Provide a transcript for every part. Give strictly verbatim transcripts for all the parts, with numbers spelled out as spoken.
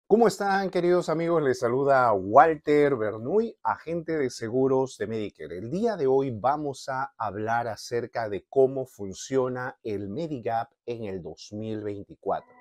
¿Cómo están, queridos amigos? Les saluda Walter Bernuy, agente de seguros de Medicare. El día de hoy vamos a hablar acerca de cómo funciona el Medigap en el dos mil veinticuatro.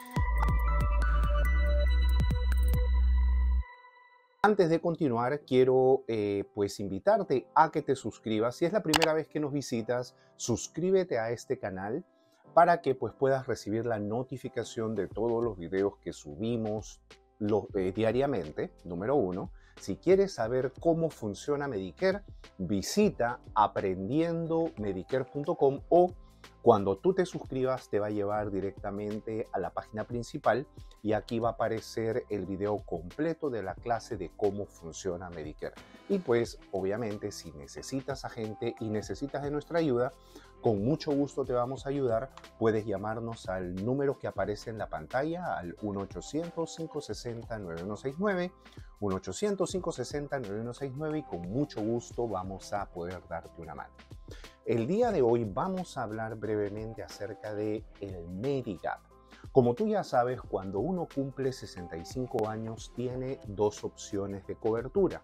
Antes de continuar, quiero eh, pues invitarte a que te suscribas. Si es la primera vez que nos visitas, suscríbete a este canal para que pues puedas recibir la notificación de todos los videos que subimos lo- eh, diariamente. Número uno, si quieres saber cómo funciona Medicare, visita aprendiendo medicare punto com o cuando tú te suscribas te va a llevar directamente a la página principal y aquí va a aparecer el video completo de la clase de cómo funciona Medicare. Y pues obviamente si necesitas a gente y necesitas de nuestra ayuda, con mucho gusto te vamos a ayudar. Puedes llamarnos al número que aparece en la pantalla, al uno ochocientos, cinco sesenta, nueve uno seis nueve, uno ochocientos, cinco sesenta, nueve uno seis nueve, y con mucho gusto vamos a poder darte una mano. El día de hoy vamos a hablar brevemente acerca de el Medigap. Como tú ya sabes, cuando uno cumple sesenta y cinco años tiene dos opciones de cobertura.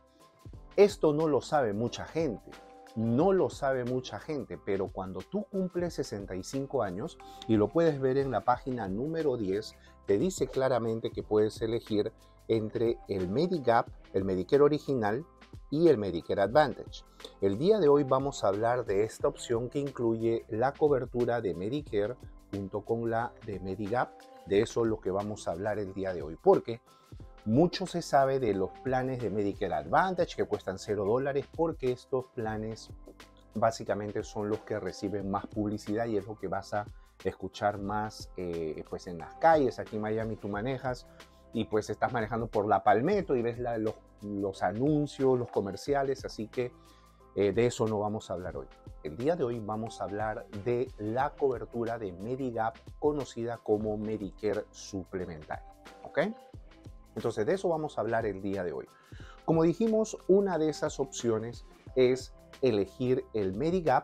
Esto no lo sabe mucha gente, no lo sabe mucha gente, pero cuando tú cumples sesenta y cinco años, y lo puedes ver en la página número diez, te dice claramente que puedes elegir entre el Medigap, el Medicare original y el Medicare Advantage. El día de hoy vamos a hablar de esta opción que incluye la cobertura de Medicare junto con la de Medigap. De eso es lo que vamos a hablar el día de hoy, porque mucho se sabe de los planes de Medicare Advantage que cuestan cero dólares, porque estos planes básicamente son los que reciben más publicidad y es lo que vas a escuchar más eh, pues en las calles. Aquí en Miami tú manejas y pues estás manejando por la Palmetto y ves la, los, los anuncios, los comerciales, así que eh, de eso no vamos a hablar hoy. El día de hoy vamos a hablar de la cobertura de Medigap, conocida como Medicare suplementario, ¿ok? Entonces de eso vamos a hablar el día de hoy. Como dijimos, una de esas opciones es elegir el Medigap,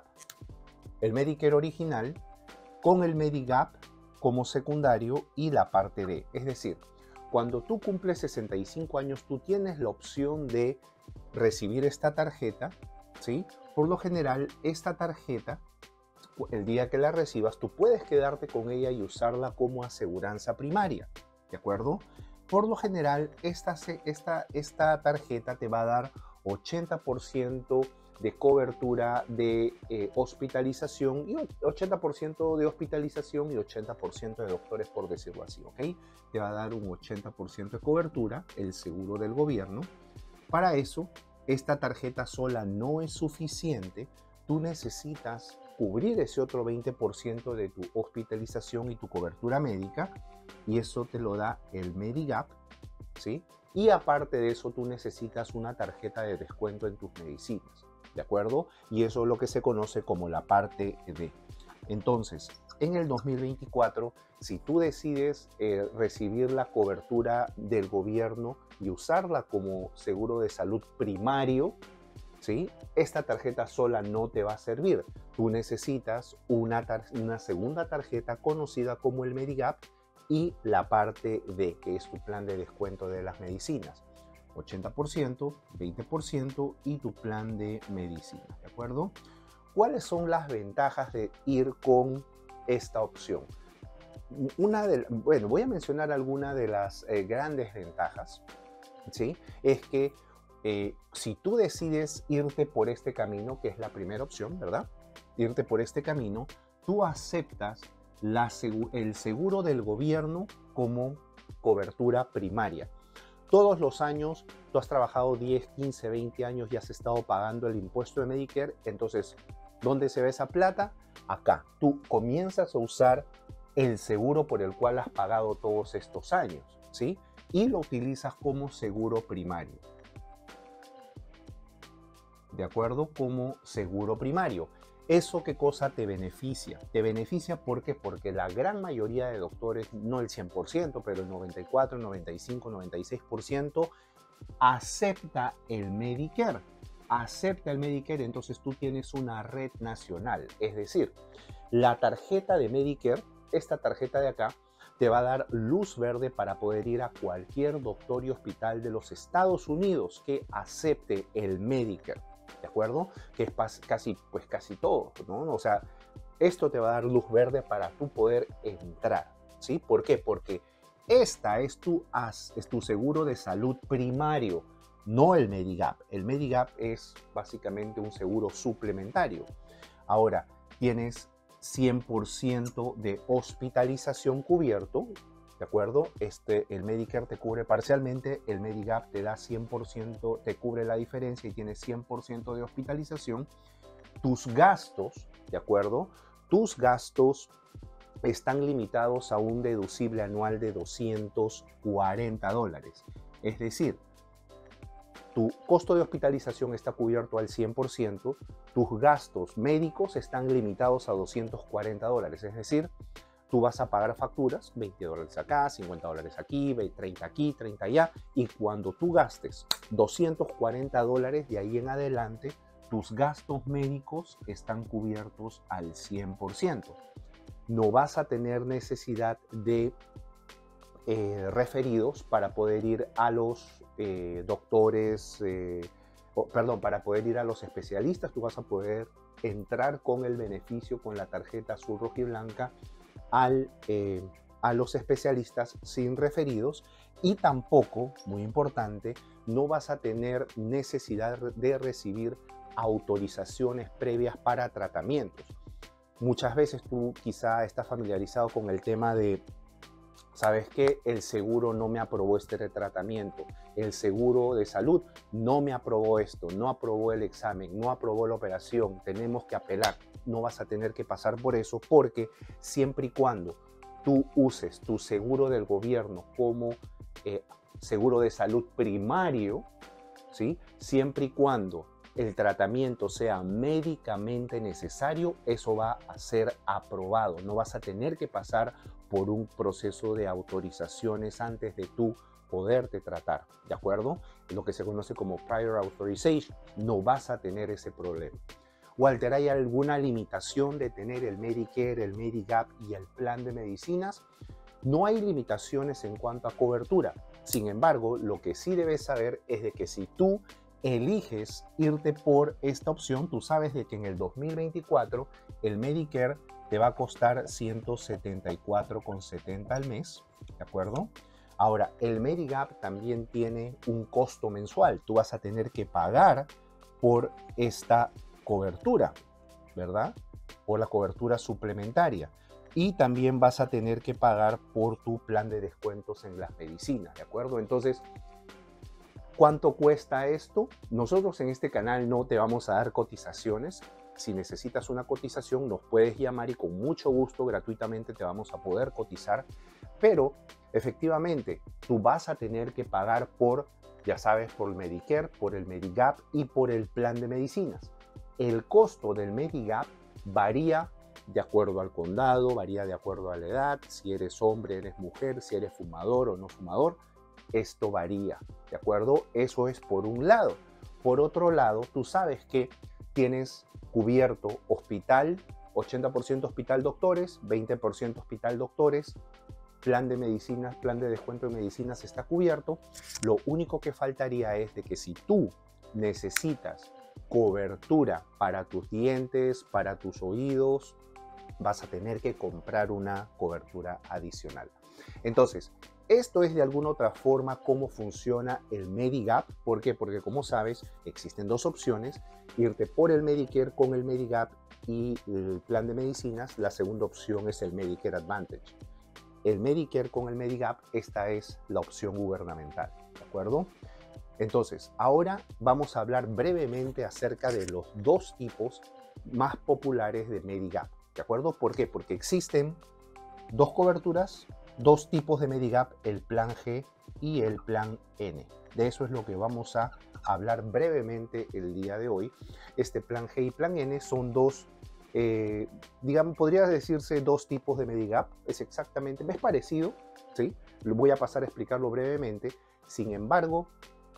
el Medicare original, con el Medigap como secundario y la parte D. Es decir, cuando tú cumples sesenta y cinco años, tú tienes la opción de recibir esta tarjeta, ¿sí? Por lo general, esta tarjeta, el día que la recibas, tú puedes quedarte con ella y usarla como aseguranza primaria, ¿de acuerdo? Por lo general, esta, esta, esta tarjeta te va a dar ochenta por ciento de cobertura de eh, hospitalización y ochenta por ciento de hospitalización y ochenta por ciento de doctores, por decirlo así, ¿ok? Te va a dar un ochenta por ciento de cobertura, el seguro del gobierno. Para eso, esta tarjeta sola no es suficiente. Tú necesitas cubrir ese otro veinte por ciento de tu hospitalización y tu cobertura médica, y eso te lo da el Medigap, ¿sí? Y aparte de eso, tú necesitas una tarjeta de descuento en tus medicinas, ¿de acuerdo? Y eso es lo que se conoce como la parte D. Entonces, en el dos mil veinticuatro, si tú decides eh, recibir la cobertura del gobierno y usarla como seguro de salud primario, ¿sí? Esta tarjeta sola no te va a servir. Tú necesitas una, una segunda tarjeta conocida como el Medigap y la parte D, que es tu plan de descuento de las medicinas. ochenta por ciento, veinte por ciento y tu plan de medicinas, ¿de acuerdo? ¿Cuáles son las ventajas de ir con esta opción? Una de, bueno, voy a mencionar algunas de las eh, grandes ventajas, ¿sí? Es que eh, si tú decides irte por este camino, que es la primera opción, ¿verdad? Irte por este camino, tú aceptas la, el seguro del gobierno como cobertura primaria. Todos los años, tú has trabajado diez, quince, veinte años y has estado pagando el impuesto de Medicare. Entonces, ¿dónde se ve esa plata? Acá. Tú comienzas a usar el seguro por el cual has pagado todos estos años, ¿sí? Y lo utilizas como seguro primario. ¿De acuerdo? Como seguro primario. ¿Eso qué cosa te beneficia? Te beneficia porque, porque la gran mayoría de doctores, no el cien por ciento, pero el noventa y cuatro, noventa y cinco, noventa y seis por ciento acepta el Medicare. Acepta el Medicare, entonces tú tienes una red nacional. Es decir, la tarjeta de Medicare, esta tarjeta de acá, te va a dar luz verde para poder ir a cualquier doctor y hospital de los Estados Unidos que acepte el Medicare, ¿de acuerdo? Que es casi, pues casi todo, ¿no? O sea, esto te va a dar luz verde para tú poder entrar, ¿sí? ¿Por qué? Porque esta es tu, es tu seguro de salud primario, no el Medigap. El Medigap es básicamente un seguro suplementario. Ahora, tienes cien por ciento de hospitalización cubierto, ¿de acuerdo? Este, el Medicare te cubre parcialmente, el Medigap te da cien por ciento, te cubre la diferencia y tienes cien por ciento de hospitalización. Tus gastos, ¿de acuerdo? Tus gastos están limitados a un deducible anual de doscientos cuarenta dólares. Es decir, tu costo de hospitalización está cubierto al cien por ciento, tus gastos médicos están limitados a doscientos cuarenta dólares. Es decir, tú vas a pagar facturas, veinte dólares acá, cincuenta dólares aquí, treinta aquí, treinta allá, y cuando tú gastes doscientos cuarenta dólares de ahí en adelante, tus gastos médicos están cubiertos al cien por ciento. No vas a tener necesidad de eh, referidos para poder ir a los eh, doctores, eh, oh, perdón, para poder ir a los especialistas. Tú vas a poder entrar con el beneficio, con la tarjeta azul, roja y blanca al, eh, a los especialistas sin referidos, y tampoco, muy importante, no vas a tener necesidad de recibir autorizaciones previas para tratamientos. Muchas veces tú quizá estás familiarizado con el tema de, ¿sabes qué? El seguro no me aprobó este tratamiento, el seguro de salud no me aprobó esto, no aprobó el examen, no aprobó la operación, tenemos que apelar. No vas a tener que pasar por eso, porque siempre y cuando tú uses tu seguro del gobierno como eh, seguro de salud primario, ¿sí? Siempre y cuando el tratamiento sea médicamente necesario, eso va a ser aprobado. No vas a tener que pasar por un proceso de autorizaciones antes de tú poderte tratar, ¿de acuerdo? Lo que se conoce como prior authorization. No vas a tener ese problema. Walter, ¿hay alguna limitación de tener el Medicare, el Medigap y el plan de medicinas? No hay limitaciones en cuanto a cobertura. Sin embargo, lo que sí debes saber es de que si tú eliges irte por esta opción, tú sabes de que en el dos mil veinticuatro el Medicare te va a costar ciento setenta y cuatro con setenta al mes, ¿de acuerdo? Ahora, el Medigap también tiene un costo mensual. Tú vas a tener que pagar por esta cobertura, ¿verdad? Por la cobertura suplementaria. Y también vas a tener que pagar por tu plan de descuentos en las medicinas, ¿de acuerdo? Entonces, ¿cuánto cuesta esto? Nosotros en este canal no te vamos a dar cotizaciones. Si necesitas una cotización, nos puedes llamar y con mucho gusto, gratuitamente te vamos a poder cotizar. Pero efectivamente, tú vas a tener que pagar por, ya sabes, por el Medicare, por el Medigap y por el plan de medicinas. El costo del Medigap varía de acuerdo al condado, varía de acuerdo a la edad, si eres hombre, eres mujer, si eres fumador o no fumador. Esto varía, ¿de acuerdo? Eso es por un lado. Por otro lado, tú sabes que tienes cubierto hospital, ochenta por ciento hospital doctores, veinte por ciento hospital doctores, plan de medicinas, plan de descuento de medicinas está cubierto. Lo único que faltaría es de que si tú necesitas cobertura para tus dientes, para tus oídos, vas a tener que comprar una cobertura adicional. Entonces, esto es de alguna otra forma cómo funciona el Medigap. ¿Por qué? Porque como sabes, existen dos opciones: irte por el Medicare con el Medigap y el plan de medicinas. La segunda opción es el Medicare Advantage. El Medicare con el Medigap, esta es la opción gubernamental, ¿de acuerdo? Entonces, ahora vamos a hablar brevemente acerca de los dos tipos más populares de Medigap, ¿de acuerdo? ¿Por qué? Porque existen dos coberturas, dos tipos de Medigap, el plan G y el plan N. De eso es lo que vamos a hablar brevemente el día de hoy. Este plan G y plan N son dos, eh, digamos, podría decirse dos tipos de Medigap. Es exactamente, es parecido, ¿sí? Lo voy a pasar a explicarlo brevemente. Sin embargo,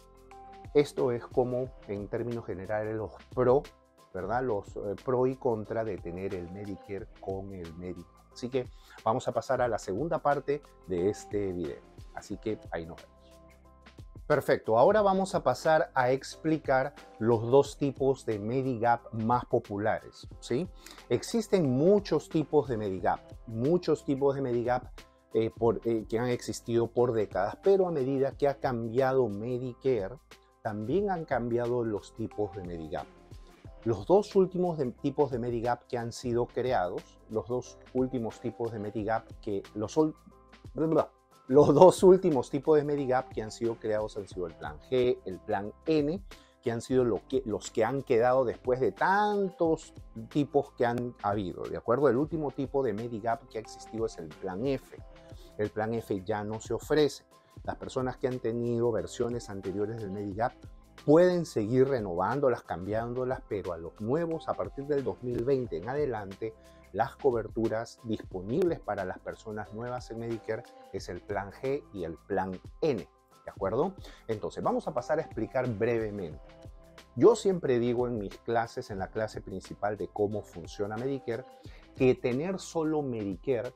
esto es como, en términos generales, los pro, ¿verdad? Los eh, pro y contra de tener el Medicare con el Medigap. Así que vamos a pasar a la segunda parte de este video. Así que ahí nos vemos. Perfecto, ahora vamos a pasar a explicar los dos tipos de Medigap más populares, ¿sí? Existen muchos tipos de Medigap, muchos tipos de Medigap eh, por, eh, que han existido por décadas, pero a medida que ha cambiado Medicare, también han cambiado los tipos de Medigap. Los dos últimos de, tipos de Medigap que han sido creados, los dos últimos tipos de Medigap que los... Bla, bla, Los dos últimos tipos de Medigap que han sido creados han sido el plan G, el plan N, que han sido lo que, los que han quedado después de tantos tipos que han habido. ¿De acuerdo? El último tipo de Medigap que ha existido es el plan F. El plan F ya no se ofrece. Las personas que han tenido versiones anteriores del Medigap pueden seguir renovándolas, cambiándolas, pero a los nuevos, a partir del dos mil veinte en adelante, las coberturas disponibles para las personas nuevas en Medicare es el plan G y el plan N, ¿de acuerdo? Entonces, vamos a pasar a explicar brevemente. Yo siempre digo en mis clases, en la clase principal de cómo funciona Medicare, que tener solo Medicare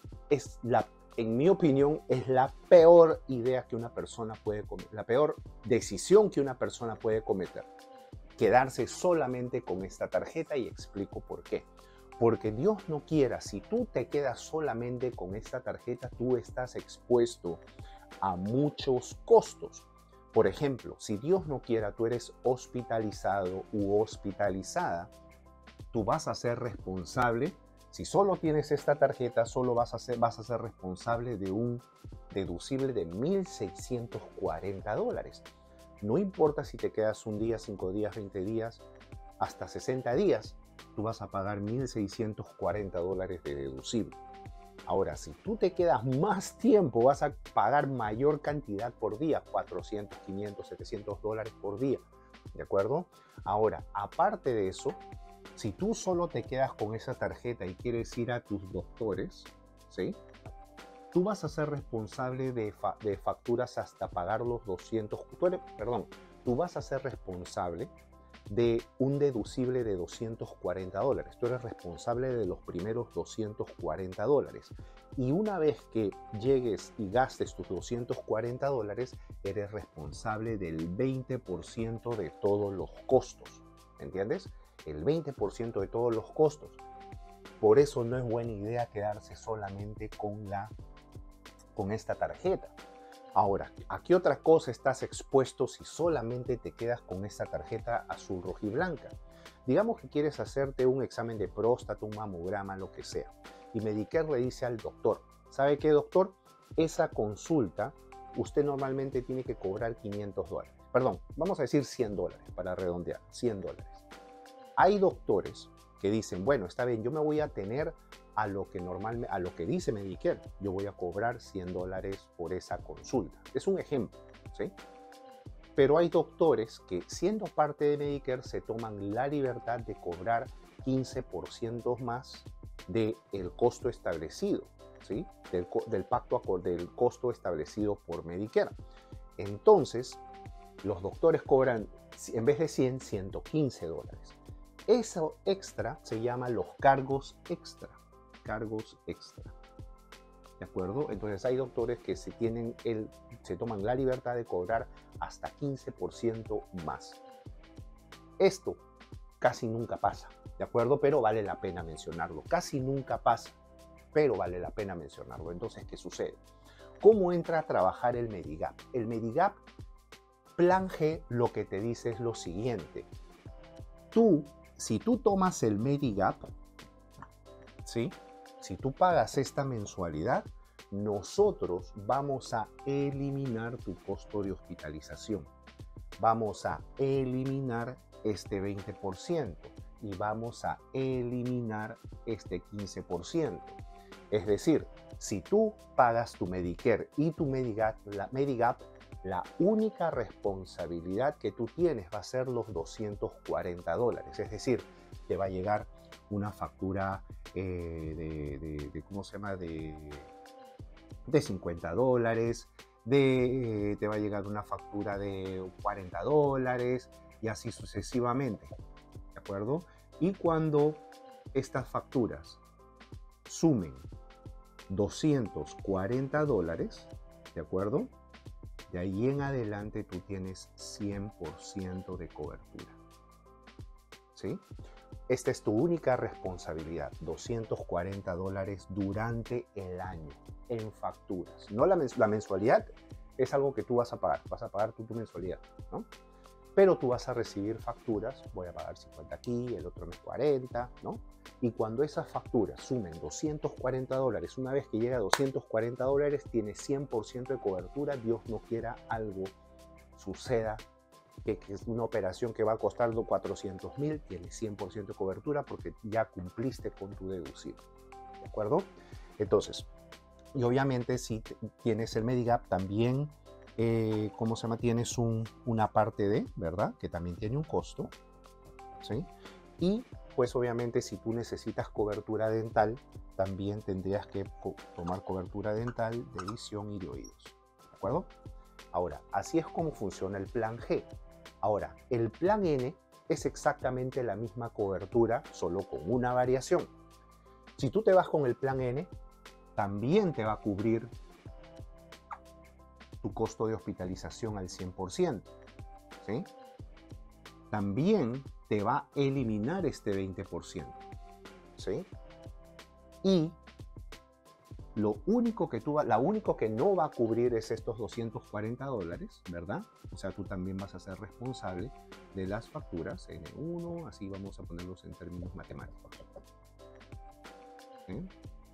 es la, en mi opinión, es la peor idea que una persona puede cometer, la peor decisión que una persona puede cometer. Quedarse solamente con esta tarjeta, y explico por qué. Porque Dios no quiera, si tú te quedas solamente con esta tarjeta, tú estás expuesto a muchos costos. Por ejemplo, si Dios no quiera, tú eres hospitalizado u hospitalizada, tú vas a ser responsable. Si solo tienes esta tarjeta, solo vas a ser, vas a ser responsable de un deducible de mil seiscientos cuarenta dólares. No importa si te quedas un día, cinco días, veinte días, hasta sesenta días. Tú vas a pagar mil seiscientos cuarenta dólares de deducible. Ahora, si tú te quedas más tiempo, vas a pagar mayor cantidad por día, cuatrocientos, quinientos, setecientos dólares por día, ¿de acuerdo? Ahora, aparte de eso, si tú solo te quedas con esa tarjeta y quieres ir a tus doctores, ¿sí? Tú vas a ser responsable de, fa de facturas hasta pagar los doscientos, tú eres, perdón, tú vas a ser responsable de un deducible de doscientos cuarenta dólares. Tú eres responsable de los primeros doscientos cuarenta dólares. Y una vez que llegues y gastes tus doscientos cuarenta dólares, eres responsable del veinte por ciento de todos los costos. ¿Entiendes? El veinte por ciento de todos los costos. Por eso no es buena idea quedarse solamente con, la, con esta tarjeta. Ahora, ¿a qué otra cosa estás expuesto si solamente te quedas con esta tarjeta azul, roja y blanca? Digamos que quieres hacerte un examen de próstata, un mamograma, lo que sea. Y Medicare le dice al doctor, ¿sabe qué, doctor? Esa consulta usted normalmente tiene que cobrar quinientos dólares. Perdón, vamos a decir cien dólares para redondear, cien dólares. Hay doctores que dicen, bueno, está bien, yo me voy a tener a lo que normalmente, a lo que dice Medicare, yo voy a cobrar cien dólares por esa consulta. Es un ejemplo, ¿sí? Pero hay doctores que, siendo parte de Medicare, se toman la libertad de cobrar quince por ciento más del costo establecido, ¿sí? Del, del pacto del costo establecido por Medicare. Entonces, los doctores cobran, en vez de cien, ciento quince dólares. Eso extra se llama los cargos extra. Cargos extra. ¿De acuerdo? Entonces hay doctores que se, tienen el, se toman la libertad de cobrar hasta quince por ciento más. Esto casi nunca pasa, ¿de acuerdo? Pero vale la pena mencionarlo. Casi nunca pasa, pero vale la pena mencionarlo. Entonces, ¿qué sucede? ¿Cómo entra a trabajar el Medigap? El Medigap Plan G lo que te dice es lo siguiente. Tú, si tú tomas el Medigap, ¿sí? Si tú pagas esta mensualidad, nosotros vamos a eliminar tu costo de hospitalización. Vamos a eliminar este veinte por ciento y vamos a eliminar este quince por ciento. Es decir, si tú pagas tu Medicare y tu Medigap, la Medigap, la única responsabilidad que tú tienes va a ser los doscientos cuarenta dólares. Es decir, te va a llegar una factura eh, de, de, de, ¿cómo se llama? De, de cincuenta dólares, de, eh, te va a llegar una factura de cuarenta dólares y así sucesivamente, ¿de acuerdo? Y cuando estas facturas sumen doscientos cuarenta dólares, ¿de acuerdo? De ahí en adelante tú tienes cien por ciento de cobertura. ¿Sí? Esta es tu única responsabilidad, doscientos cuarenta dólares durante el año en facturas. No la, mens la mensualidad es algo que tú vas a pagar, vas a pagar tú tu mensualidad, ¿no? Pero tú vas a recibir facturas, voy a pagar cincuenta aquí, el otro mes cuarenta, ¿no? Y cuando esas facturas sumen doscientos cuarenta dólares, una vez que llega a doscientos cuarenta dólares, tienes cien por ciento de cobertura, Dios no quiera algo suceda, que, que es una operación que va a costar cuatrocientos mil, tienes cien por ciento de cobertura porque ya cumpliste con tu deducible, ¿de acuerdo? Entonces, y obviamente si tienes el Medigap también, eh, ¿cómo se llama? Tienes un, una parte de, ¿verdad? Que también tiene un costo, ¿sí? Y pues obviamente si tú necesitas cobertura dental, también tendrías que co tomar cobertura dental de visión y de oídos, ¿de acuerdo? Ahora, así es como funciona el plan G. Ahora, el plan N es exactamente la misma cobertura, solo con una variación. Si tú te vas con el plan N, también te va a cubrir tu costo de hospitalización al cien por ciento, ¿sí? También te va a eliminar este veinte por ciento, ¿sí? Y lo único que tú va, la único que no va a cubrir es estos doscientos cuarenta dólares, ¿verdad? O sea, tú también vas a ser responsable de las facturas N uno, así vamos a ponerlos en términos matemáticos. ¿Sí?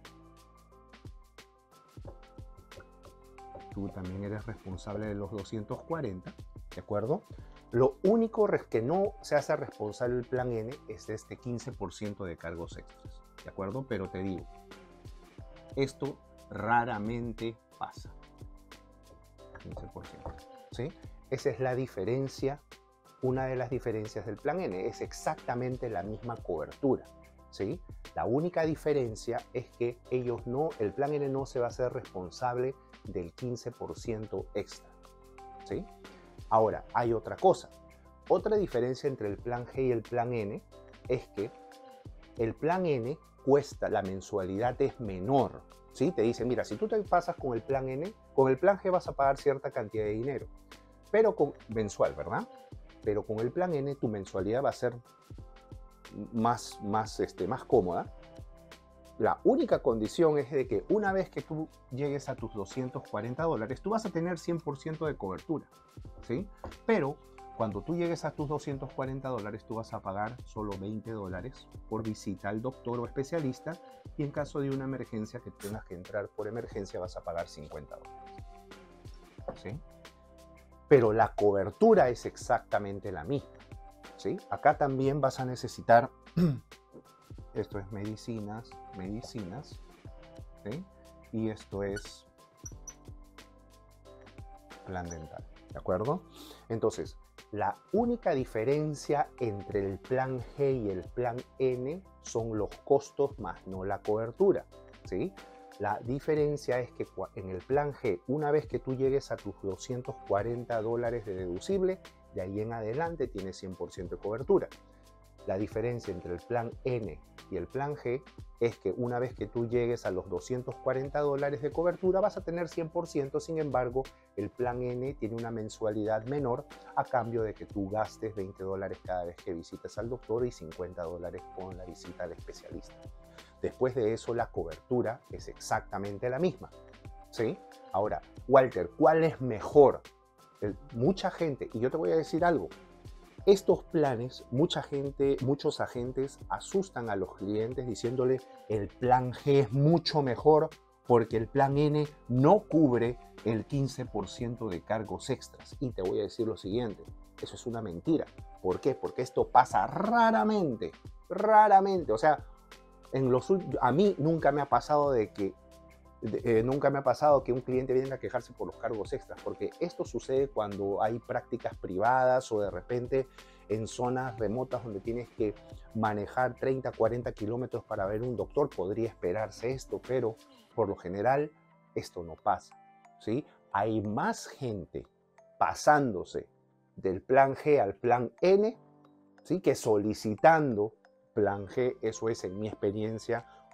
Tú también eres responsable de los doscientos cuarenta, ¿de acuerdo? Lo único que no se hace responsable el plan N es este quince por ciento de cargos extras, ¿de acuerdo? Pero te digo, esto raramente pasa. quince por ciento, ¿sí? Esa es la diferencia, una de las diferencias del plan N. Es exactamente la misma cobertura, ¿sí? La única diferencia es que ellos no, el plan N no se va a hacer responsable del quince por ciento extra, ¿sí? Ahora, hay otra cosa. Otra diferencia entre el plan G y el plan N es que el plan N cuesta, la mensualidad es menor, ¿sí? Te dice, mira, si tú te pasas con el plan N, con el plan G vas a pagar cierta cantidad de dinero, pero con mensual, ¿verdad? Pero con el plan N tu mensualidad va a ser más, más, este, más cómoda. La única condición es de que una vez que tú llegues a tus doscientos cuarenta dólares, tú vas a tener cien por ciento de cobertura, ¿sí? Pero cuando tú llegues a tus doscientos cuarenta dólares, tú vas a pagar solo veinte dólares por visita al doctor o especialista, y en caso de una emergencia que tengas que entrar por emergencia vas a pagar cincuenta dólares, ¿sí? Pero la cobertura es exactamente la misma, ¿sí? Acá también vas a necesitar, esto es medicinas, medicinas, ¿sí? Y esto es plan dental, ¿de acuerdo? Entonces, la única diferencia entre el plan G y el plan N son los costos más no la cobertura, ¿sí? La diferencia es que en el plan G, una vez que tú llegues a tus doscientos cuarenta dólares de deducible, de ahí en adelante tienes cien por ciento de cobertura. La diferencia entre el plan N y el plan G es que una vez que tú llegues a los doscientos cuarenta dólares de cobertura vas a tener cien por ciento, sin embargo el plan N tiene una mensualidad menor a cambio de que tú gastes veinte dólares cada vez que visites al doctor y cincuenta dólares con la visita al especialista. Después de eso la cobertura es exactamente la misma, ¿sí? Ahora, Walter, ¿cuál es mejor? El, mucha gente, y yo te voy a decir algo, estos planes, mucha gente, muchos agentes asustan a los clientes diciéndole el plan G es mucho mejor porque el plan N no cubre el quince por ciento de cargos extras. Y te voy a decir lo siguiente, eso es una mentira. ¿Por qué? Porque esto pasa raramente, raramente. O sea, en los, a mí nunca me ha pasado de que Eh, nunca me ha pasado que un cliente venga a quejarse por los cargos extras, porque esto sucede cuando hay prácticas privadas o de repente en zonas remotas donde tienes que manejar treinta, cuarenta kilómetros para ver un doctor. Podría esperarse esto, pero por lo general esto no pasa, ¿sí? Hay más gente pasándose del plan G al plan N, ¿sí? Que solicitando plan G. Eso es, en mi experiencia,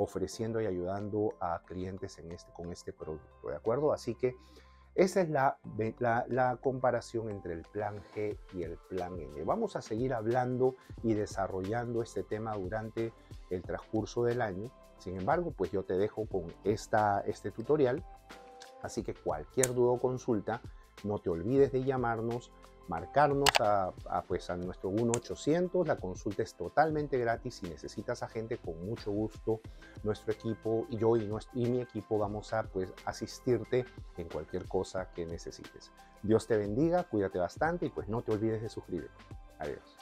ofreciendo y ayudando a clientes en este, con este producto, ¿de acuerdo? Así que esa es la, la, la comparación entre el plan G y el plan N. Vamos a seguir hablando y desarrollando este tema durante el transcurso del año. Sin embargo, pues yo te dejo con esta, este tutorial. Así que cualquier duda o consulta, no te olvides de llamarnos, marcarnos a, a, pues a nuestro uno ochocientos. La consulta es totalmente gratis. Si necesitas a gente, con mucho gusto, nuestro equipo y yo y, nuestro, y mi equipo vamos a pues, asistirte en cualquier cosa que necesites. Dios te bendiga, cuídate bastante y pues no te olvides de suscribirte. Adiós.